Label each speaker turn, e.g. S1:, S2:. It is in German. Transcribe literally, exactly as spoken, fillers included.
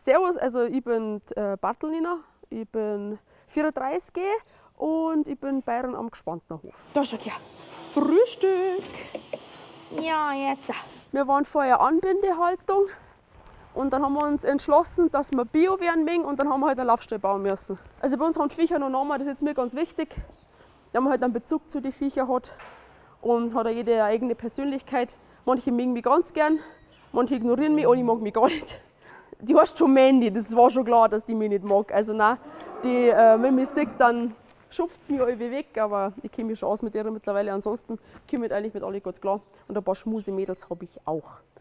S1: Servus, also ich bin äh, Bartelnina, ich bin vierunddreißig und ich bin Bayern am Gespanntenhof.
S2: Da schau her. Frühstück. Ja, jetzt.
S1: Wir waren vorher Anbindehaltung und dann haben wir uns entschlossen, dass wir Bio werden möchten und dann haben wir halt einen Laufstall bauen müssen. Also bei uns haben die Viecher noch Namen, das ist jetzt mir ganz wichtig, dass man halt einen Bezug zu den Viechern hat und hat auch jede eine eigene Persönlichkeit. Manche mögen mich ganz gern, manche ignorieren mich, andere mag mich gar nicht. Die heißt schon Mandy, das war schon klar, dass die mich nicht mag. Also nein, die, äh, wenn mich sieht, dann schupft sie mich irgendwie weg, aber ich kenne mich schon aus mit ihr mittlerweile. Ansonsten komme ich eigentlich mit allen gut klar. Und ein paar Schmuse-Mädels habe ich auch.